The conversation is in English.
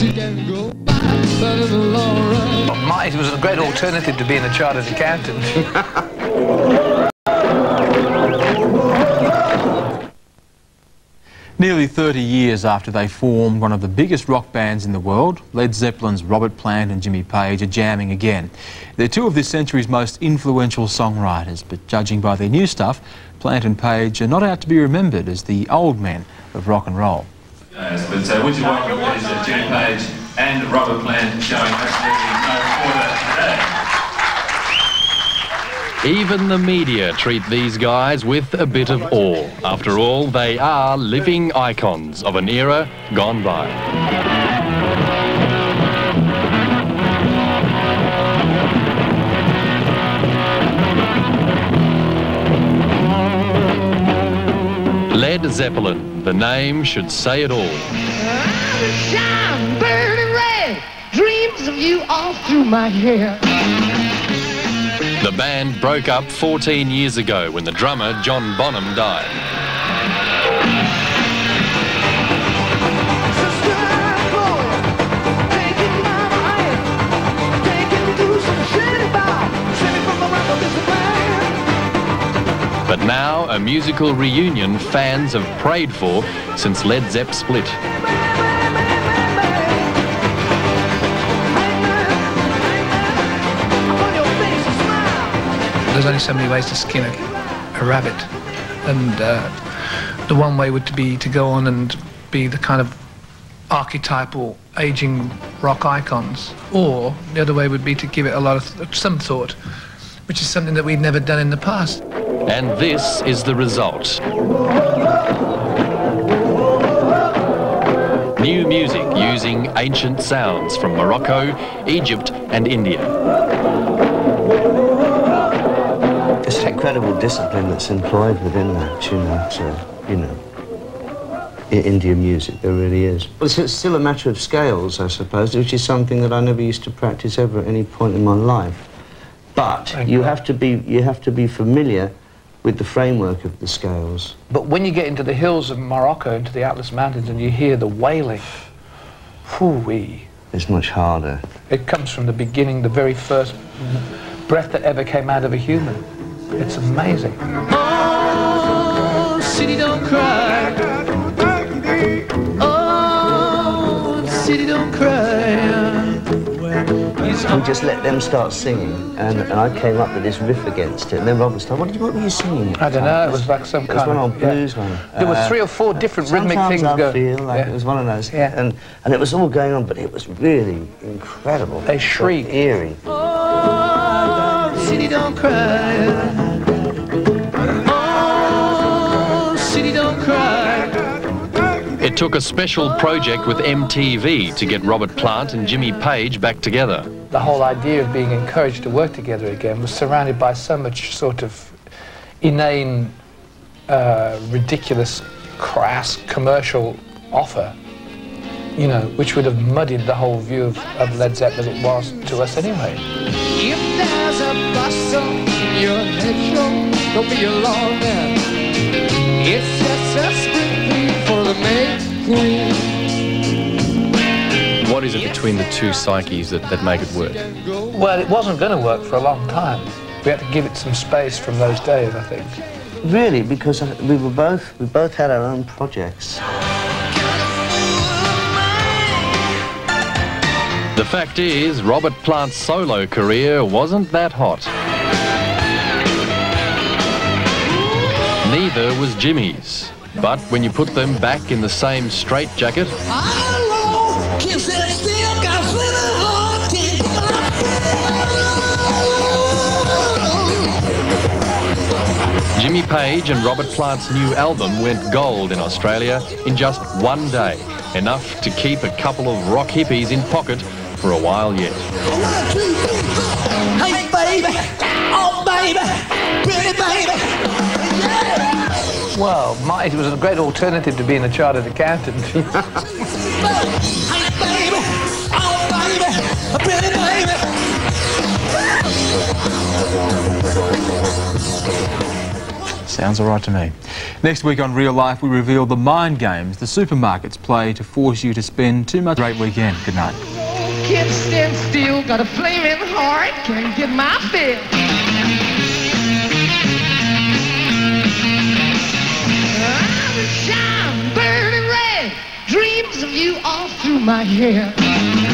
Easy can go by, but in the long run. It was a great alternative to being a chartered accountant. Nearly 30 years after they formed one of the biggest rock bands in the world, Led Zeppelin's Robert Plant and Jimmy Page are jamming again. They're two of this century's most influential songwriters, but judging by their new stuff, Plant and Page are not out to be remembered as the old men of rock and roll. But would you welcome Jimmy Page and Robert Plant showing absolutely no quarter today? Even the media treat these guys with a bit of awe. After all, they are living icons of an era gone by. Led Zeppelin, the name should say it all. Shine, burning red, dreams of you all through my hair. The band broke up 14 years ago when the drummer John Bonham died. But now a musical reunion fans have prayed for since Led Zepp split. There's only so many ways to skin a rabbit, and the one way would be to go on and be the kind of archetypal aging rock icons, or the other way would be to give it a lot of some thought, which is something that we'd never done in the past. And this is the result. New music using ancient sounds from Morocco, Egypt and India. It's incredible discipline that's employed within that, Indian music, there really is. Well, it's still a matter of scales, I suppose, which is something that I never used to practice ever at any point in my life. But you have to be familiar with the framework of the scales. But when you get into the hills of Morocco, into the Atlas Mountains, and you hear the wailing, whoo-wee. It's much harder. It comes from the beginning, the very first breath that ever came out of a human. It's amazing. Oh, city don't cry. Oh, city don't cry. We just let them start singing, and I came up with this riff against it, and then Robert started, what were you singing? I don't know, it was like some kind of... It was one old blues one. There were 3 or 4 different rhythmic things going. I feel like it was one of those, and it was all going on, but it was really incredible. They shrieked. Eerie. Oh, city don't cry. Oh, city don't cry. It took a special project with MTV to get Robert Plant and Jimmy Page back together. The whole idea of being encouraged to work together again was surrounded by so much sort of inane, ridiculous, crass commercial offer, which would have muddied the whole view of Led Zeppelin as it was to us anyway. If there's a bustle in your head show, don't be alarmed now. It's just a spring clean for the May Queen. What is it between the two psyches that make it work? Well, it wasn't going to work for a long time. We had to give it some space from those days, I think. Really, because we both had our own projects. The fact is, Robert Plant's solo career wasn't that hot. Neither was Jimmy's. But when you put them back in the same straitjacket, Jimmy Page and Robert Plant's new album went gold in Australia in just one day, enough to keep a couple of rock hippies in pocket for a while yet. 1, 2, 3, 4. Hey, baby! Oh, baby! Pretty baby! Yeah! Well, it was a great alternative to being a chartered accountant. Hey, baby! Oh, baby! Pretty baby! Sounds all right to me. Next week on Real Life, we reveal the mind games the supermarkets play to force you to spend too much. Great weekend. Good night. Can't stand still, got a flaming heart, can't get my fill. I shine burning red, dreams of you all through my hair.